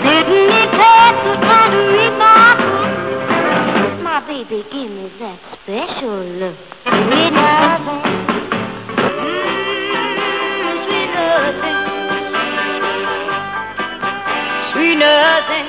Sitting in class, trying to read my book. My baby, give me that special look. Sweet nothing. Sweet nothing. Sweet nothing.